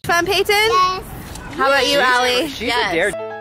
Fun, Peyton? Yes. How about you, Allie? She's a dare.